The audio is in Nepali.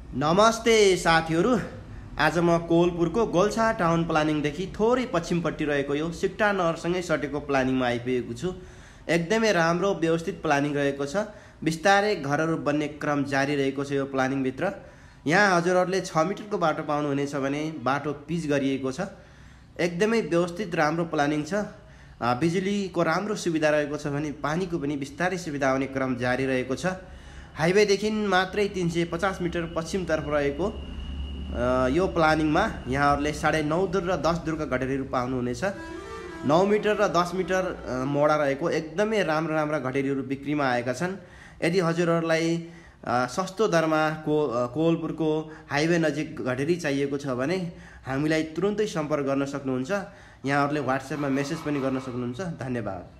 नमस्ते साथीहरू। आज म कोहलपुरको गोल्छा टाउन प्लानिङदेखि थोरै पश्चिमपट्टि रहेको यो सिक्टा नहरसँगै सटेको प्लानिङमा आइपुगेको छु। एकदमै राम्रो व्यवस्थित प्लानिङ रहेको छ। बिस्तारै घरहरू बन्ने क्रम जारी रहेको छ यो प्लानिङभित्र। यहाँ हजुरहरूले 6 मिटरको बाटो पाउनुहुनेछ भने बाटो पिच गरिएको छ। एकदमै व्यवस्थित राम्रो प्लानिङ छ। बिजुलीको राम्रो सुविधा रहेको छ भने पानीको पनि बिस्तारै सुविधा आउने क्रम जारी रहेको छ। हाइवेदेखि मात्रै 350 मिटर पश्चिमतर्फ रहेको यो प्लानिङमा यहाँहरूले 9.5 धुर र 10 धुरका घटेरीहरू पाउनुहुनेछ। 9 मिटर र 10 मिटर मोडा रहेको एकदमै राम्रा घटेरीहरू बिक्रीमा आएका छन्। यदि हजुरहरूलाई सस्तो दरमा कोहलपुरको हाइवे नजिक घटेरी चाहिएको छ भने हामीलाई तुरुन्तै सम्पर्क गर्न सक्नुहुन्छ। यहाँहरूले व्हाट्सएपमा मेसेज पनि गर्न सक्नुहुन्छ। धन्यवाद।